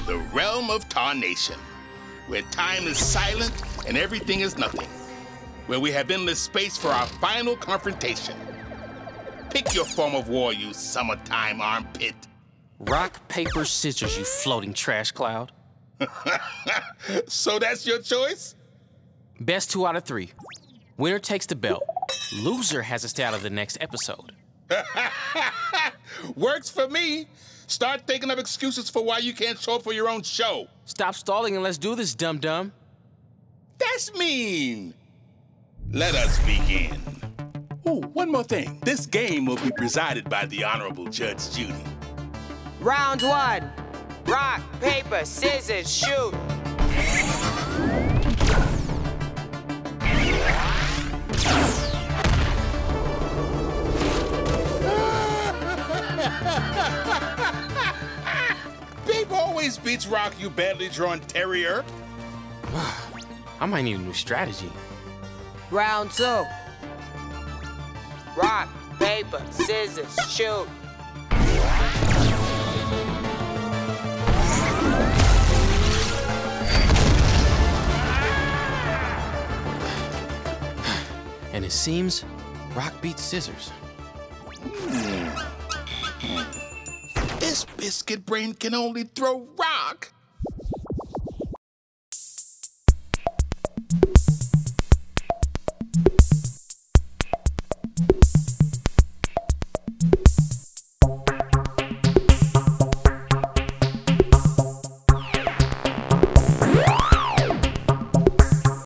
the realm of Tarnation, where time is silent and everything is nothing, where we have endless space for our final confrontation. Pick your form of war, you summertime armpit. Rock, paper, scissors, you floating trash cloud. So that's your choice? Best 2 out of 3. Winner takes the belt. Loser has to stay out of the next episode. Works for me. Start thinking of excuses for why you can't show up for your own show. Stop stalling and let's do this, dum-dum. That's mean. Let us begin. Oh, one more thing. This game will be presided by the Honorable Judge Judy. Round 1. Rock, paper, scissors, shoot. Babe always beats Rock, you badly drawn terrier. I might need a new strategy. Round 2. Rock, paper, scissors, shoot. And it seems rock beats scissors. This biscuit brain can only throw rock.